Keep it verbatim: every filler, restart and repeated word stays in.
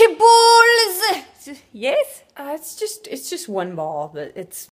Pokeballs! Yes? Uh, it's just it's just one ball, but it's